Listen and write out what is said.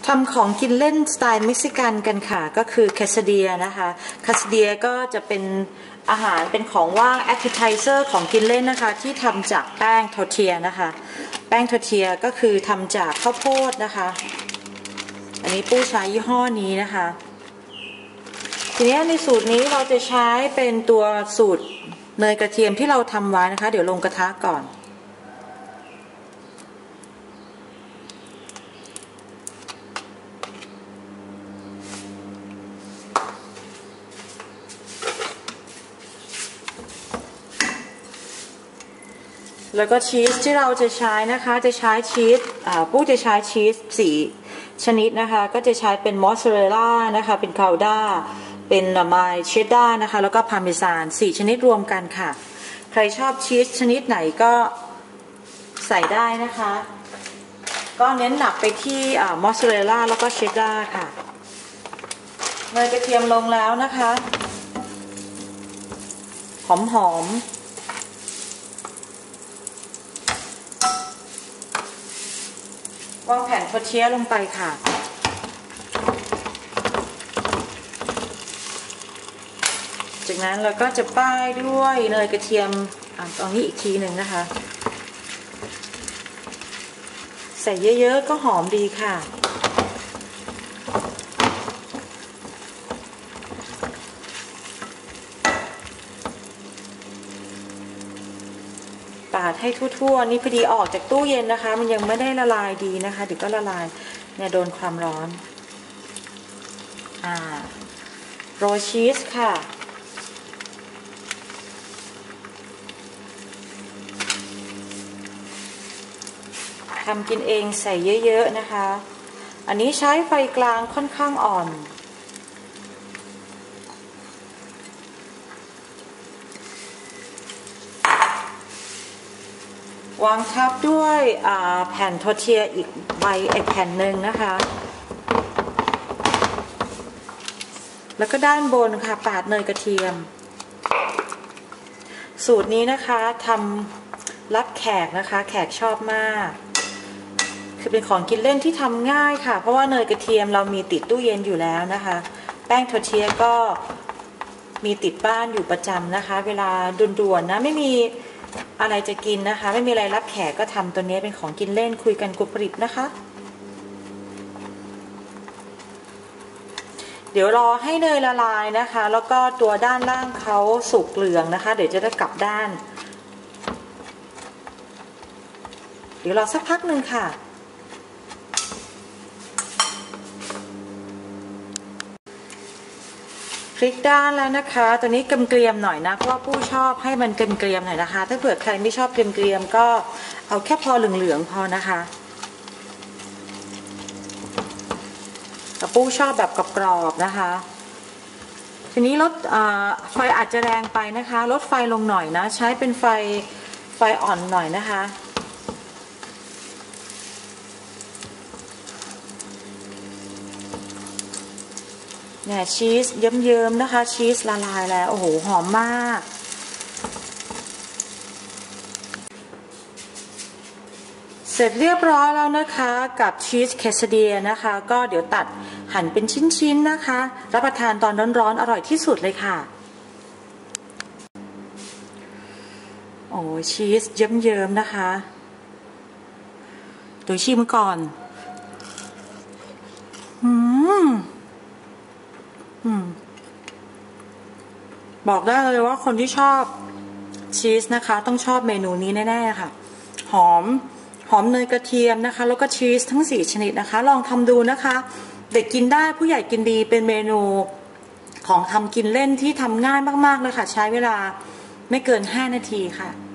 ทำของกินเล่นสไตล์เม็กซิกันกันค่ะก็คือแคสเดียนะคะแคสเดียก็จะเป็นอาหารเป็นของว่างแอปเปอร์ไทเซอร์ของกินเล่นนะคะที่ทำจากแป้งทอร์เทียนะคะแป้งทอร์เทียก็คือทำจากข้าวโพดนะคะอันนี้ปู้ใช้ยี่ห้อนี้นะคะทีนี้ในสูตรนี้เราจะใช้เป็นตัวสูตรเนยกระเทียมที่เราทำไว้นะคะเดี๋ยวลงกระทะก่อนแล้วก็ชีสที่เราจะใช้นะคะจะใช้ชีสปู้จะใช้ชีส4ชนิดนะคะก็จะใช้เป็นมอสซาเรลล่านะคะเป็นกาวด้าเป็นไมล์เชดดาร์นะคะแล้วก็พาร์เมซาน4ชนิดรวมกันค่ะใครชอบชีสชนิดไหนก็ใส่ได้นะคะก็เน้นหนักไปที่มอสซาเรลล่าแล้วก็เชดดาร์ค่ะเนยกระเทียมลงแล้วนะคะหอมวางแผ่นทอร์เทียลงไปค่ะจากนั้นเราก็จะป้ายด้วยเนยกระเทียมตรงนี้อีกทีหนึ่งนะคะใส่เยอะๆก็หอมดีค่ะปาดให้ทั่วๆนี่พอดีออกจากตู้เย็นนะคะมันยังไม่ได้ละลายดีนะคะเดี๋ยวก็ละลายเนี่ยโดนความร้อนโรยชีสค่ะทำกินเองใส่เยอะๆนะคะอันนี้ใช้ไฟกลางค่อนข้างอ่อนวางทับด้วยแผ่นทอร์เทียอีกแผ่นหนึ่งนะคะแล้วก็ด้านบนค่ะปาดเนยกระเทียมสูตรนี้นะคะทำรับแขกนะคะแขกชอบมากคือเป็นของกินเล่นที่ทำง่ายค่ะเพราะว่าเนยกระเทียมเรามีติดตู้เย็นอยู่แล้วนะคะแป้งทอร์เทียก็มีติดบ้านอยู่ประจำนะคะเวลาด่วนๆนะไม่มีอะไรจะกินนะคะไม่มีอะไรรับแขกก็ทำตัวนี้เป็นของกินเล่นคุยกันกรุบกริบนะคะเดี๋ยวรอให้เนยละลายนะคะแล้วก็ตัวด้านล่างเขาสุกเหลืองนะคะเดี๋ยวจะได้กลับด้านเดี๋ยวรอสักพักหนึ่งค่ะพลิกด้านแล้วนะคะตัวนี้เกรียมๆหน่อยนะเพราะว่าผู้ชอบให้มันเกรียมๆหน่อยนะคะถ้าเผื่อใครไม่ชอบเกรียมๆก็เอาแค่พอเหลืองๆพอนะคะแต่ผู้ชอบแบบกรอบๆนะคะทีนี้ลดไฟอาจจะแรงไปนะคะลดไฟลงหน่อยนะใช้เป็นไฟอ่อนหน่อยนะคะเนี่ยชีสเยิ้มๆนะคะชีสละลายแล้วโอ้โหหอมมากเสร็จเรียบร้อยแล้วนะคะกับชีสเคสเดียนะคะก็เดี๋ยวตัดหั่นเป็นชิ้นๆนะคะรับประทานตอนร้อนๆอร่อยที่สุดเลยค่ะโอ้ชีสเยิ้มๆนะคะตัวชิมก่อนบอกได้เลยว่าคนที่ชอบชีสนะคะต้องชอบเมนูนี้แน่ๆค่ะหอมเนยกระเทียมนะคะแล้วก็ชีสทั้ง4ชนิดนะคะลองทำดูนะคะเด็กกินได้ผู้ใหญ่กินดีเป็นเมนูของทำกินเล่นที่ทำง่ายมากๆเลยค่ะใช้เวลาไม่เกิน5 นาทีค่ะ